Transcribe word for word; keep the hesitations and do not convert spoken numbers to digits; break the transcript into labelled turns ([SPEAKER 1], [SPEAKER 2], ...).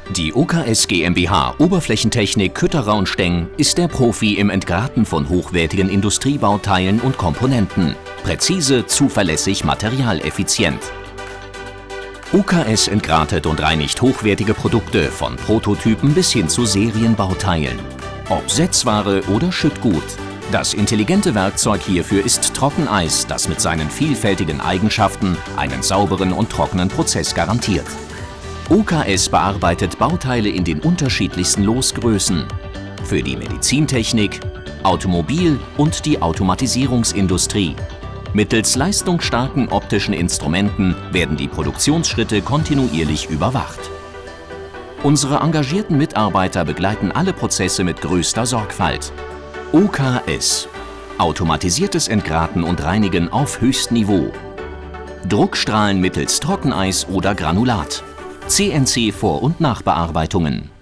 [SPEAKER 1] Die O K S GmbH Oberflächentechnik Kütterer und Steng ist der Profi im Entgraten von hochwertigen Industriebauteilen und Komponenten. Präzise, zuverlässig, materialeffizient. O K S entgratet und reinigt hochwertige Produkte von Prototypen bis hin zu Serienbauteilen. Ob Setzware oder Schüttgut. Das intelligente Werkzeug hierfür ist Trockeneis, das mit seinen vielfältigen Eigenschaften einen sauberen und trockenen Prozess garantiert. O K S bearbeitet Bauteile in den unterschiedlichsten Losgrößen. Für die Medizintechnik, Automobil- und die Automatisierungsindustrie. Mittels leistungsstarken optischen Instrumenten werden die Produktionsschritte kontinuierlich überwacht. Unsere engagierten Mitarbeiter begleiten alle Prozesse mit größter Sorgfalt. O K S – automatisiertes Entgraten und Reinigen auf höchstem Niveau. Druckstrahlen mittels Trockeneis oder Granulat. C N C-Vor- und Nachbearbeitungen.